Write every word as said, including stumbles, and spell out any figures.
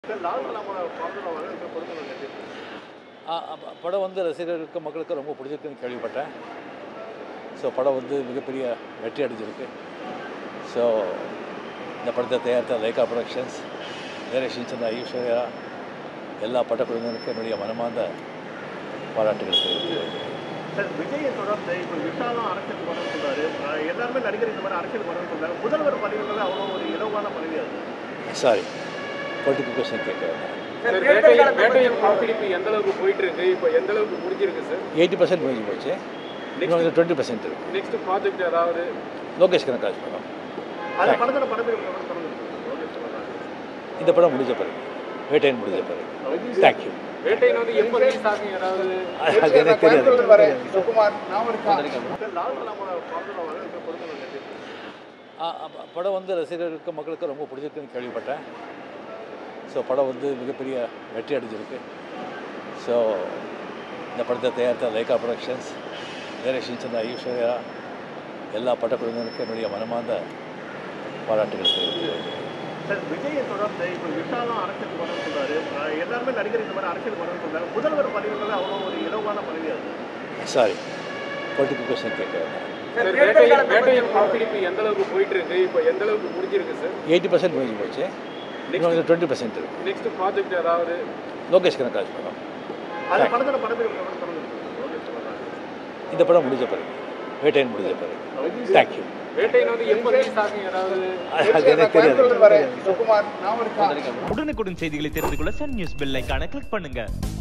படம் வந்து ரசிகர்களுக்கு மக்களுக்கு ரொம்ப பிடிச்சிருக்குன்னு கேள்விப்பட்டேன். ஸோ படம் வந்து மிகப்பெரிய வெற்றி அடைஞ்சிருக்கு. ஸோ இந்த படத்தை தயாரித்த லைகா ப்ரொடக்ஷன்ஸ், டைரக்ஷன் சந்திர ஐஸ்வர்யா, எல்லா படக்குழுவினருக்கும் என்னுடைய மனமார்ந்த பாராட்டுகள் தெரிவிக்கிறேன். சார், விஜயை தொடர்ந்து இப்போ விஷாலும் அரசியல் படம் சொல்றாரு. எல்லாருமே நடிகர் இந்த மாதிரி அரசியல் படம் சொல்றாரு. முதல்வர் பதவிங்கிறது அவ்வளோ ஒரு இலவான பதவி அது. சாரி, பொலிட்டிக்கல் கொஸ்டின் கேட்குறேன். எந்த அளவுக்கு போயிட்டு இருக்கு, இப்போ எந்த அளவுக்கு முடிஞ்சிருக்கு சார்? எயிட்டி பர்சன்ட் முடிஞ்சு போச்சு. இன்னும் டுவெண்ட்டி பர்சன்ட் இருக்கு. நெக்ஸ்ட் ப்ராஜெக்ட் ஏதாவது லோகேஷ் கனகராஜ் படம். அந்த படத்தோட படத்தை இந்த படம் முடிஞ்ச பிறகு, வேட்டையன் முடிஞ்ச பிறகு. தேங்க்யூ. வேட்டையன் வந்து எப்போ ரிலீஸ் ஆகும் ஏதாவது? அது எனக்கு தெரியாது. படம் வந்து ரசிகர்களுக்கு மக்களுக்கு ரொம்ப பிடிச்சிருக்குன்னு கேள்விப்பட்டேன். ஸோ படம் வந்து மிகப்பெரிய வெற்றி அடைஞ்சிருக்கு. ஸோ இந்த படத்தை தயாரித்த லைகா ப்ரொடக்ஷன்ஸ், டைரக்ஷன் சந்திர ஐஸ்வர்யா, எல்லா படக்குழுவினருக்கும் என்னுடைய மனமார்ந்த பாராட்டுகள் தெரிவிக்கிறேன். சார், விஜயை தொடர்ந்து இப்போ விஷாலும் அரசியல் படம் சொல்றாரு. எல்லாருமே நடிகர் இந்த மாதிரி அரசியல் படம் சொல்றாரு. முதல்வர் பதவிங்கிறது அவ்வளோ ஒரு இலவான பதவி அது. சாரி, பொலிட்டிக்கல் கொஸ்டின் கேட்குறேன். எந்த அளவுக்கு போயிட்டு இருக்கு, இப்போ எந்த அளவுக்கு முடிஞ்சிருக்கு சார்? எயிட்டி பர்சன்ட் முடிஞ்சு போச்சு. இன்னும் டுவெண்ட்டி பர்சன்ட் இருக்கு. நெக்ஸ்ட் ப்ராஜெக்ட் ஏதாவது? லோகேஷ் கனகராஜ் படம். அந்த படத்தோட படத்தை இந்த படம் முடிஞ்ச பிறகு, வேட்டையன் முடிஞ்ச பிறகு. தேங்க்யூ. வேட்டையன் வந்து எப்போ ரிலீஸ் ஆகும் ஏதாவது? அது எனக்கு தெரியாது. உடனுக்குடன் செய்திகளை தெரிந்து கொள்ள சன் நியூஸ் பெல் ஐகானை கிளிக் பண்ணுங்க.